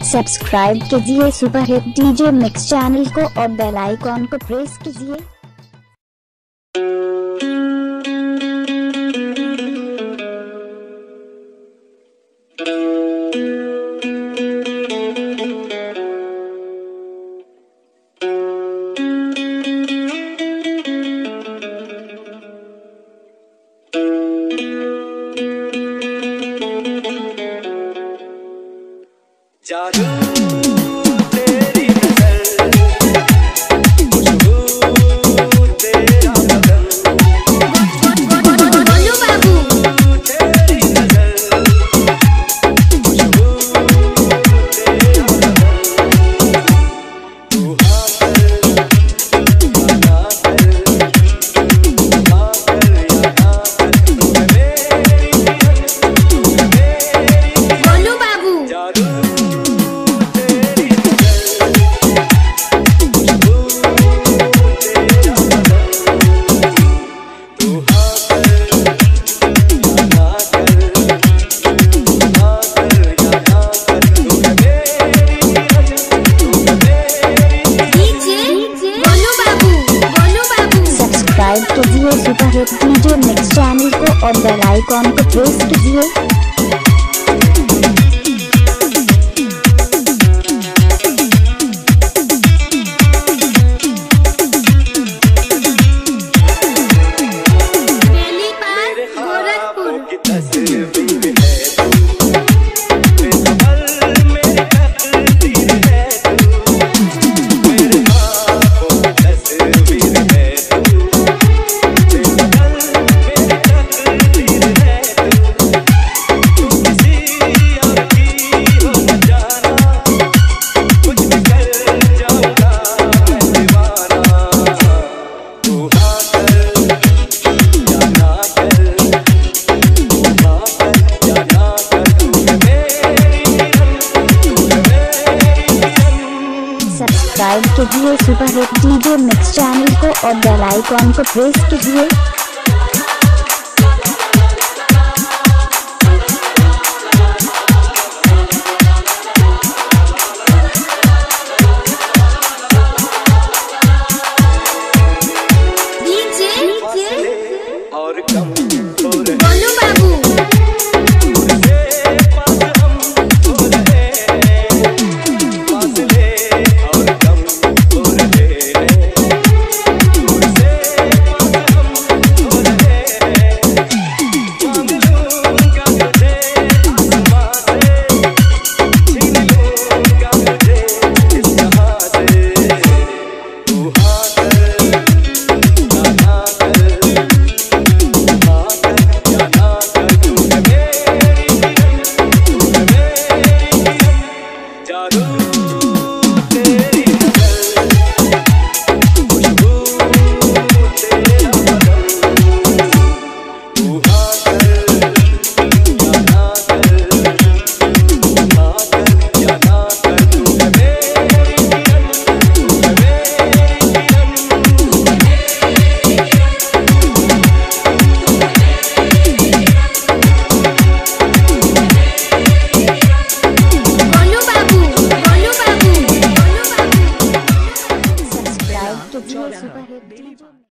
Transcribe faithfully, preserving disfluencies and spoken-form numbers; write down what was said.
Subscribe कीजिए super hit DJ mix channel को और बेल आइकॉन को प्रेस कीजिए। जादू तेरी नजर, खुशबू तेरा बदन, बोलू बाबू तेरी नजर, खुशबू तेरा बदन, तू हाँ कर या ना कर, हाँ कर या ना कर, तू है मेरी जान, तू है मेरी बोलू बाबू जादू सब्सक्राइब कीजिए super hit DJ mix channel को और बेल आइकॉन को प्रेस कीजिए। बेली पास गोरखपुर की तस्वीर है तू, बेखबर मेरी तकदीर है तू, मेरे ख्वाबों की तस्वीर है तू, बेखबर मेरी तकदीर है तू, तू किसी और की हो न जाना, कुछ भी कर जाऊंगा मैं दीवाना, तू हाँ कर या ना कर, सब्सक्राइब कीजिए super hit DJ mix channel को और बेल आइकॉन को प्रेस कीजिए।